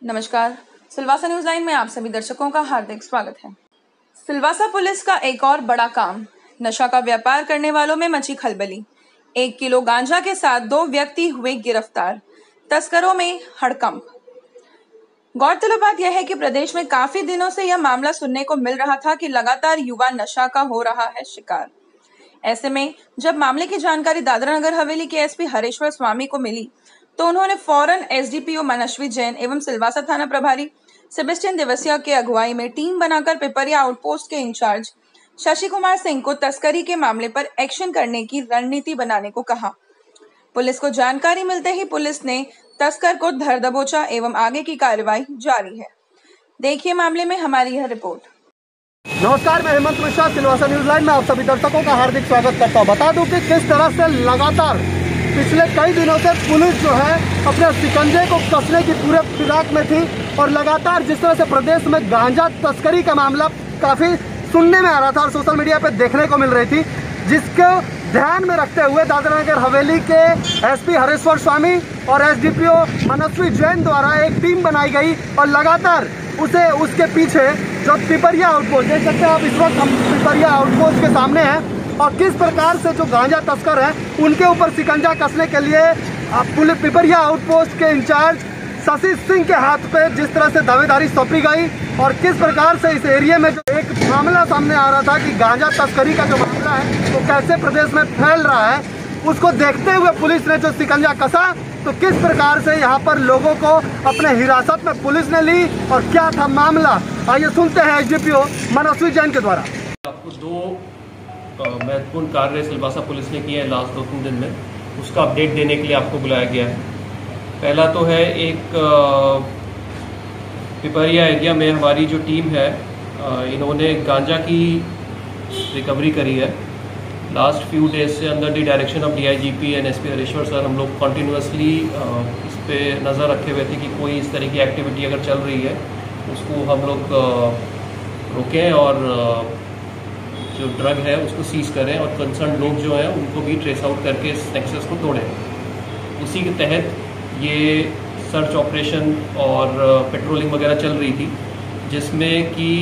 नमस्कार। Silvassa news line में आप सभी दर्शकों का हार्दिक स्वागत है। सिलवासा पुलिस का एक और बड़ा काम, नशा का व्यापार करने वालों में मची खलबली। 1 किलो गांजा के साथ 2 व्यक्ति हुए गिरफ्तार, तस्करों में हड़कंप। गौरतलब बात यह है कि प्रदेश में काफी दिनों से यह मामला सुनने को मिल रहा था कि लगातार युवा नशा का हो रहा है शिकार। ऐसे में जब मामले की जानकारी दादरा नगर हवेली के एसपी हरेश्वर स्वामी को मिली तो उन्होंने फौरन एसडीपीओ मनस्वी जैन एवं सिलवासा थाना प्रभारी सेबेस्टियन देवसिया के अगुवाई में टीम बनाकर पिपरिया आउटपोस्ट के इंचार्ज शशि कुमार सिंह को तस्करी के मामले पर एक्शन करने की रणनीति बनाने को कहा। पुलिस को जानकारी मिलते ही पुलिस ने तस्कर को धर दबोचा एवं आगे की कार्रवाई जारी है। देखिए मामले में हमारी यह रिपोर्ट। नमस्कार, मैं हेमंत मिश्रा, सिलवासा न्यूज लाइन में आप सभी दर्शकों का हार्दिक स्वागत करता हूं। बता दूं कि किस तरह से लगातार पिछले कई दिनों से पुलिस जो है अपने शिकंजे को कसने की पूरे फिराक में थी और लगातार जिस तरह से प्रदेश में गांजा तस्करी का मामला काफी सुनने में आ रहा था और सोशल मीडिया पे देखने को मिल रही थी, जिसको ध्यान में रखते हुए दादरा नगर हवेली के एसपी हरेश्वर स्वामी और एसडीपीओ मनस्वी जैन द्वारा एक टीम बनाई गई और लगातार उसके पीछे जो पिपरिया आउटपोस्ट, देख सकते हैं आप इस वक्त हम पिपरिया आउटपोस्ट के सामने हैं और किस प्रकार से जो गांजा तस्कर हैं उनके ऊपर शिकंजा कसने के लिए पुलिस पिपरिया आउटपोस्ट के इंचार्ज शशि सिंह के हाथ पे जिस तरह से दावेदारी सौंपी गई और किस प्रकार से इस एरिया में जो एक मामला सामने आ रहा था कि गांजा तस्करी का जो मामला है वो कैसे प्रदेश में फैल रहा है, उसको देखते हुए पुलिस ने जो शिकंजा कसा तो किस प्रकार से यहाँ पर लोगों को अपने हिरासत में पुलिस ने ली और क्या था मामला, आइए सुनते हैं एसडीपीओ मनस्वी जैन के द्वारा। आपको 2 महत्वपूर्ण कार्य सिलवासा पुलिस ने किए हैं लास्ट 2-3 दिन में, उसका अपडेट देने के लिए आपको बुलाया गया है। पहला तो है एक पिपरिया एरिया में हमारी जो टीम है इन्होंने गांजा की रिकवरी करी है। लास्ट फ्यू डेज से under the direction of DIGP and SP Hareshwar sir हम लोग कंटिन्यूसली इस पे नज़र रखे हुए थे कि कोई इस तरह की एक्टिविटी अगर चल रही है उसको हम लोग रोकें और जो ड्रग है उसको सीज करें और कंसर्न लोग जो हैं उनको भी ट्रेस आउट करके इस नेक्सस को तोड़ें। उसी के तहत ये सर्च ऑपरेशन और पेट्रोलिंग वगैरह चल रही थी, जिसमें कि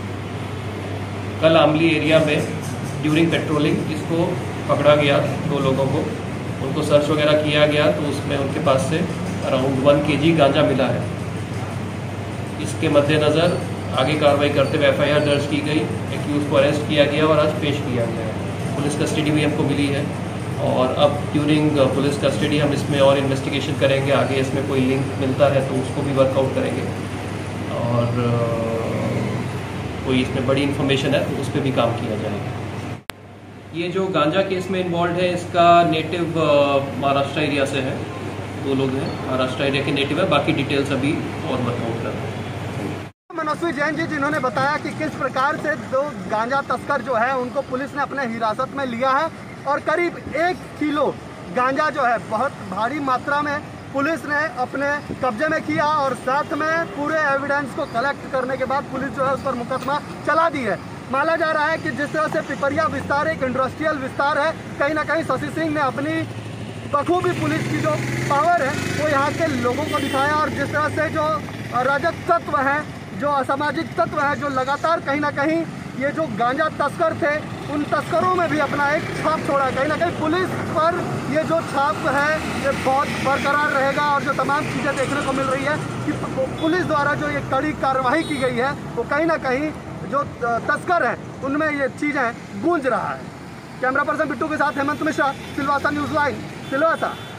कल आमली एरिया में ड्यूरिंग पेट्रोलिंग इसको पकड़ा गया, 2 लोगों को, उनको सर्च वगैरह किया गया तो उसमें उनके पास से अराउंड 1 kg गांजा मिला है। इसके मद्देनज़र आगे कार्रवाई करते हुए एफआईआर दर्ज की गई, एक्यूज को अरेस्ट किया गया और आज पेश किया गया है। पुलिस कस्टडी भी हमको मिली है और अब ड्यूरिंग पुलिस कस्टडी हम इसमें और इन्वेस्टिगेशन करेंगे। आगे इसमें कोई लिंक मिलता है तो उसको भी वर्कआउट करेंगे और कोई इसमें बड़ी इन्फॉर्मेशन है तो उस पर भी काम किया जाएगा। ये जो गांजा केस में इन्वॉल्व है इसका नेटिव महाराष्ट्र एरिया से है, 2 लोग हैं महाराष्ट्र एरिया के नेटिव है, बाकी डिटेल्स अभी और वर्कआउट कर रहे हैं। मनस्वी जैन जी जिन्होंने बताया कि किस प्रकार से 2 गांजा तस्कर जो है उनको पुलिस ने अपने हिरासत में लिया है और करीब 1 किलो गांजा जो है बहुत भारी मात्रा में पुलिस ने अपने कब्जे में किया और साथ में पूरे एविडेंस को कलेक्ट करने के बाद पुलिस जो है उस पर मुकदमा चला दी है। माना जा रहा है कि जिस तरह से पिपरिया विस्तार एक इंडस्ट्रियल विस्तार है, कहीं ना कहीं शशि सिंह ने अपनी बखूबी पुलिस की जो पावर है वो यहाँ के लोगों को दिखाया और जिस तरह से जो अराजक तत्व हैं, जो असामाजिक तत्व हैं, जो लगातार कहीं ना कहीं ये जो गांजा तस्कर थे उन तस्करों में भी अपना एक छाप छोड़ा। कहीं ना कहीं पुलिस पर ये जो छाप है ये बहुत बरकरार रहेगा और जो तमाम चीज़ें देखने को मिल रही है कि पुलिस द्वारा जो ये कड़ी कार्रवाई की गई है वो कहीं ना कहीं जो तस्कर हैं उनमें ये चीज़ें गूंज रहा है। कैमरा पर्सन बिट्टू के साथ हेमंत मिश्रा, सिलवासा न्यूज लाइन, सिलवासा।